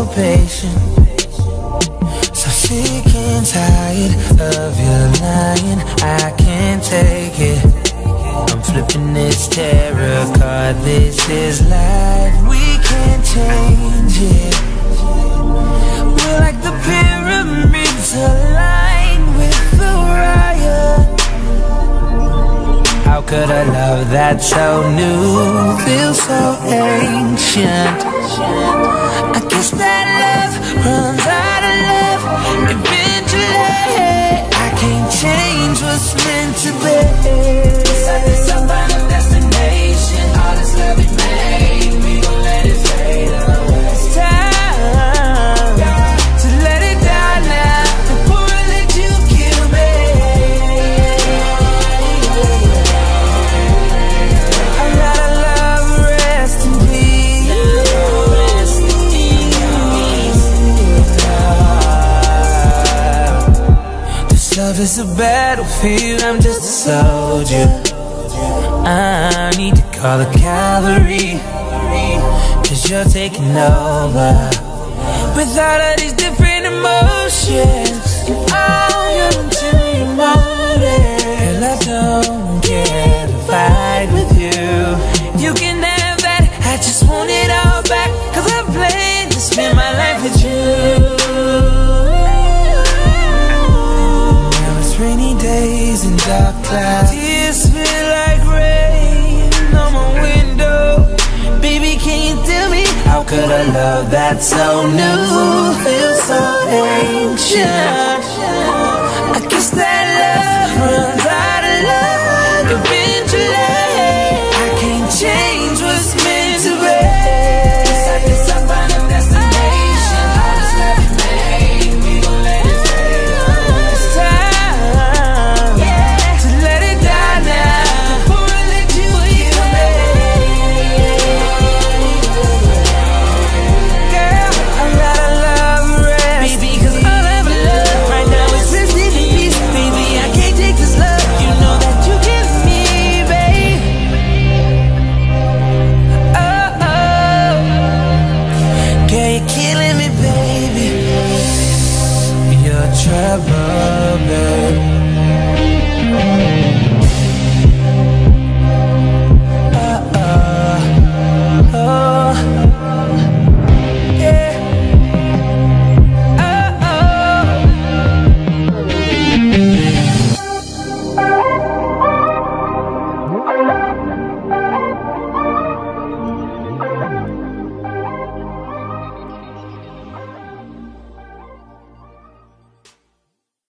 so patient, so sick and tired of your lying. I can't take it. I'm flipping this tarot card. This is life. We can't change it. We're like the pyramids aligned with Orion. How could a love that's so new feel so ancient? I guess that love runs out of love eventually. I can't change what's meant to be. It's some final destination. All this love we made, we gon' let it fade away. It's time to let it die now before I let you kill me. I gotta love, rest in peace. This love is a battlefield, I'm just a soldier. I need to call the cavalry, 'cause you're taking over with all of these different emotions. Oh, you're interior motive. Girl, I don't care to fight with you. You can have that, I just want it all back, 'cause I plan to spend my life with you. Now it's rainy days and dark clouds. Tears feel like rain on my window. Baby, can you tell me, how could a love that's so new feel so ancient? I guess that love runs out of love eventually. I can't change what's meant to be. It's some final destination. All this love we made, we gon' let it fade away. It's time to let it die now before I let you kill me. Girl, I gotta love rest, baby, 'cause all I ever love right now is resting in peace. Baby, I can't take this love, you know that you give me, babe. Oh, oh, girl, you're killing me, baby. You're trouble, baby.